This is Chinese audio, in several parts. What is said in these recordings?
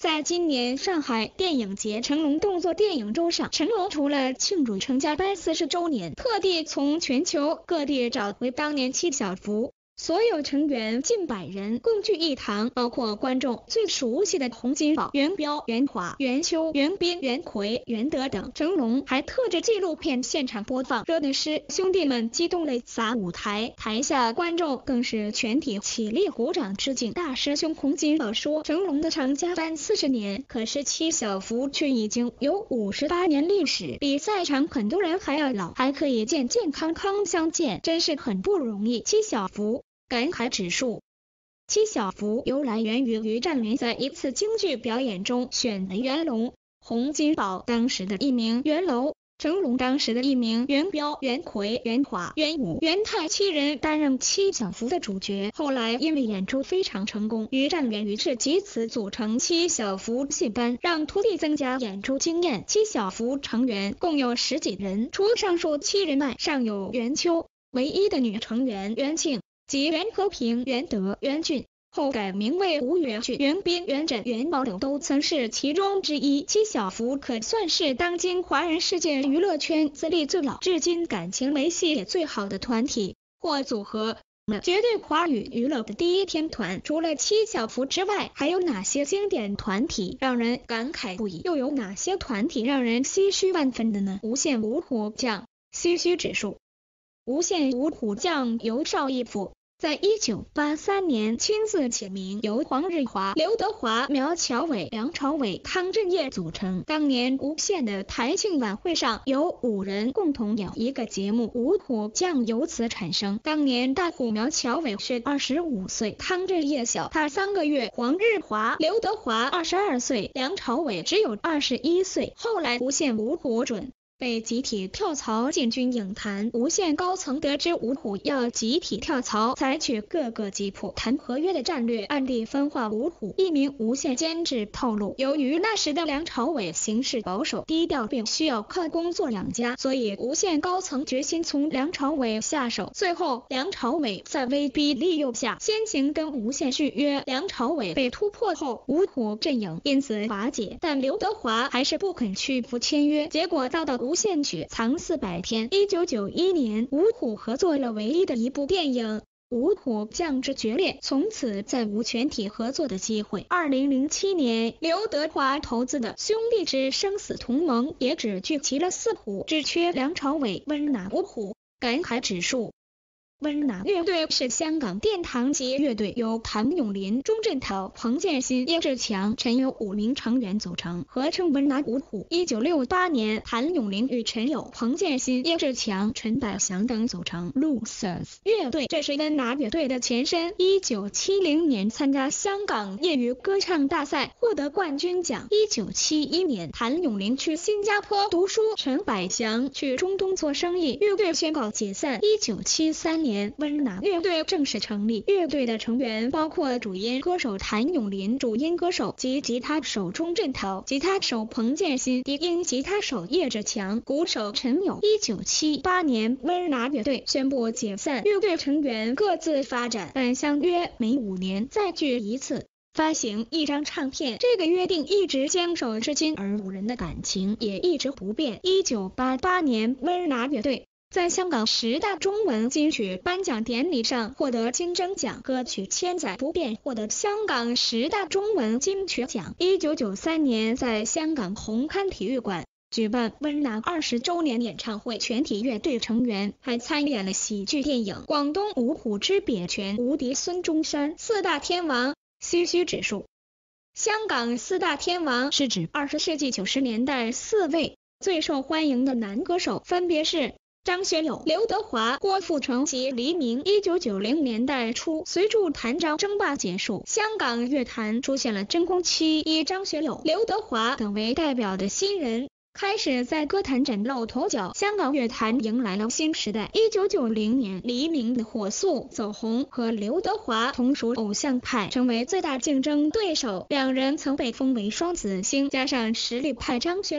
在今年上海电影节成龙动作电影周上，成龙除了庆祝成家班40周年，特地从全球各地找回当年七小福。所有成员近100人共聚一堂，包括观众最熟悉的洪金宝、袁彪、袁华、袁秋、袁彬、袁奎、袁德等。成龙还特制纪录片现场播放，热的是兄弟们激动泪洒舞台，台下观众更是全体起立鼓掌致敬。大师兄洪金宝说，成龙的成家班40年，可是七小福却已经有58年历史，比赛场很多人还要老，还可以健健康康相见，真是很不容易。七小福感慨指数。七小福由来源于于占元在一次京剧表演中选的元龙，洪金宝当时的艺名元楼，成龙当时的艺名袁彪、袁奎、袁华、袁武、袁泰7人担任七小福的主角。后来因为演出非常成功，于占元于是藉此组成七小福戏班，让徒弟增加演出经验。七小福成员共有10几人，除上述7人外，尚有袁秋，唯一的女成员袁庆及袁和平、袁德、袁俊，后改名为吴元俊、袁彬、袁振、袁宝等都曾是其中之一。七小福可算是当今华人世界娱乐圈资历最老、至今感情维系也最好的团体或组合，绝对华语娱乐的第一天团。除了七小福之外，还有哪些经典团体让人感慨不已？又有哪些团体让人唏嘘万分的呢？无线五虎将唏嘘指数。无线五虎将由邵逸夫在1983年亲自起名，由黄日华、刘德华、苗侨伟、梁朝伟、汤镇业组成。当年无线的台庆晚会上，有5人共同有一个节目，五虎将由此产生。当年大虎苗侨伟是25岁，汤镇业小他3个月；黄日华、刘德华22岁，梁朝伟只有21岁。后来无线五虎准被集体跳槽进军影坛，无线高层得知五虎要集体跳槽，采取各个击破谈合约的战略，暗地分化五虎。一名无线监制透露，由于那时的梁朝伟行事保守低调，并需要靠工作养家，所以无线高层决心从梁朝伟下手。最后梁朝伟在威逼利诱下先行跟无线续约，梁朝伟被突破后，五虎阵营因此瓦解，但刘德华还是不肯屈服签约，结果遭到无线雪藏400天。1991年，五虎合作了唯一的一部电影《五虎将之决裂》，从此再无全体合作的机会。2007年，刘德华投资的《兄弟之生死同盟》也只聚齐了4虎，只缺梁朝伟。温拿五虎感慨指数。温拿乐队是香港殿堂级乐队，由谭咏麟、钟镇涛、彭建新、叶志强、陈友5名成员组成，合称温拿五虎。1968年，谭咏麟与陈友、彭建新、叶志强、陈百祥等组成 Losers 乐队，这是温拿乐队的前身。1970年参加香港业余歌唱大赛，获得冠军奖。1971年，谭咏麟去新加坡读书，陈百祥去中东做生意，乐队宣告解散。1973年，温拿乐队正式成立，乐队的成员包括主音歌手谭咏麟、主音歌手及吉他手钟镇涛、吉他手彭建新、低音吉他手叶志强、鼓手陈友。1978年，温拿乐队宣布解散，乐队成员各自发展，但相约每5年再聚一次，发行一张唱片。这个约定一直坚守至今，而5人的感情也一直不变。1988年，温拿乐队在香港10大中文金曲颁奖典礼上获得金钟奖，歌曲千载不变获得香港10大中文金曲奖。1993年，在香港红磡体育馆举办温拿20周年演唱会，全体乐队成员还参演了喜剧电影《广东五虎之别拳》，无敌孙中山。4大天王唏嘘指数。香港4大天王是指20世纪90年代4位最受欢迎的男歌手，分别是张学友、刘德华、郭富城及黎明。1990年代初，随着谭张争霸结束，香港乐坛出现了真空期，以张学友、刘德华等为代表的新人开始在歌坛崭露头角，香港乐坛迎来了新时代。1990年，黎明的火速走红和刘德华同属偶像派，成为最大竞争对手，两人曾被封为双子星，加上实力派张学友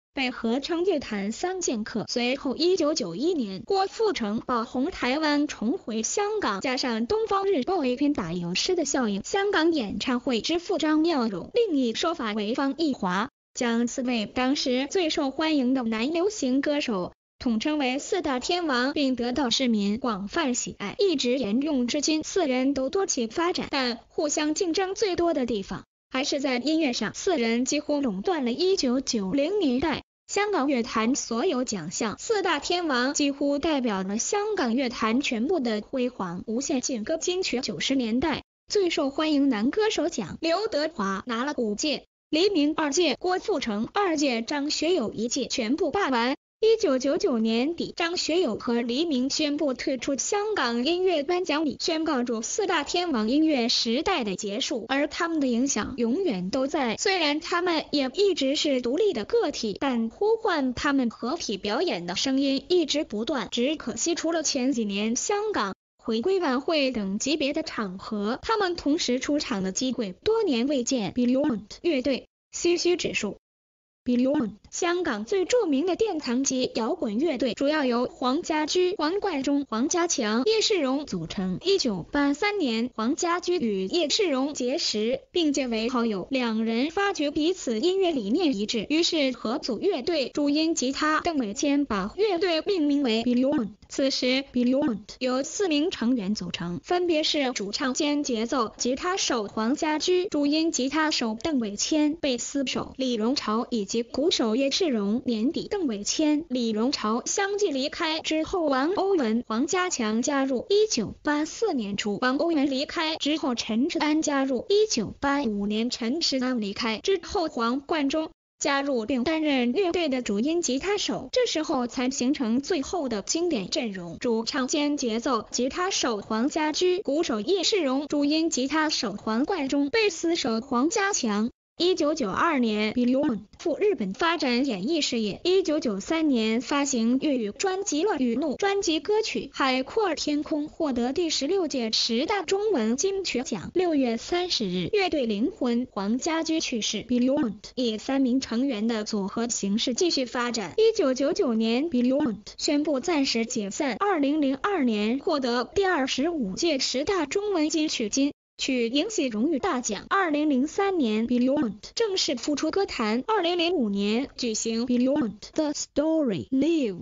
被合称乐坛三剑客。随后1991年，郭富城爆红台湾重回香港，加上东方日报一篇打油诗的效应，香港演唱会之父张耀荣，另一说法为方逸华，将4位当时最受欢迎的男流行歌手统称为4大天王，并得到市民广泛喜爱，一直沿用至今。4人都多起发展，但互相竞争最多的地方还是在音乐上，4人几乎垄断了1990年代香港乐坛所有奖项。4大天王几乎代表了香港乐坛全部的辉煌。无线劲歌金曲90年代最受欢迎男歌手奖，刘德华拿了5届，黎明2届，郭富城2届，张学友1届，全部霸完。1999年底，张学友和黎明宣布退出香港音乐颁奖礼，宣告着4大天王音乐时代的结束，而他们的影响永远都在。虽然他们也一直是独立的个体，但呼唤他们合体表演的声音一直不断。只可惜，除了前几年香港回归晚会等级别的场合，他们同时出场的机会多年未见。Beyond 乐队唏嘘指数。Beyond 香港最著名的殿堂级摇滚乐队，主要由黄家驹、黄贯中、黄家强、叶世荣组成。1983年，黄家驹与叶世荣结识，并结为好友，2人发觉彼此音乐理念一致，于是合组乐队。主音吉他邓伟谦把乐队命名为 Beyond。此时 Beyond 由4名成员组成，分别是主唱兼节奏吉他手黄家驹、主音吉他手邓伟谦、贝斯手李荣潮以及鼓手叶世荣。年底，邓伟谦、李荣潮相继离开之后，王欧文、黄家强加入。1984年初，王欧文离开之后，陈志安加入。1985年，陈志安离开之后，黄贯中加入并担任乐队的主音吉他手，这时候才形成最后的经典阵容：主唱兼节奏吉他手黄家驹、鼓手叶世荣、主音吉他手黄贯中、贝斯手黄家强。1992年 Beyond 赴日本发展演艺事业。1993年发行粤语专辑《乱与怒》，专辑歌曲《海阔天空》获得第16届10大中文金曲奖。6月30日，乐队灵魂黄家驹去世。Beyond 以3名成员的组合形式继续发展。1999年 Beyond 宣布暂时解散。2002年获得第25届10大中文金曲金曲影喜荣誉大奖。2003年 Beyond 正式复出歌坛。2005年举行 Beyond The Story Live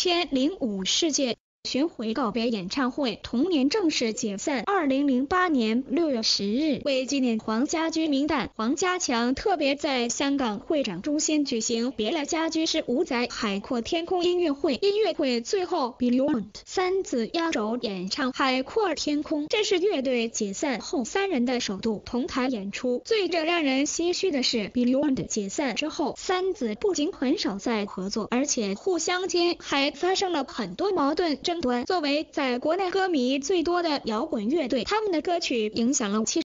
2005世界巡回告别演唱会，同年正式解散。2008年6月10日，为纪念黄家驹冥诞，黄家强特别在香港会展中心举行别了家驹是5载海阔天空音乐会。音乐会最后 Beyond 3子压轴演唱海阔天空，这是乐队解散后3人的首度同台演出。最让人唏嘘的是 Beyond 解散之后，3子不仅很少再合作，而且互相间还发生了很多矛盾争端。作为在国内歌迷最多的摇滚乐队，他们的歌曲影响了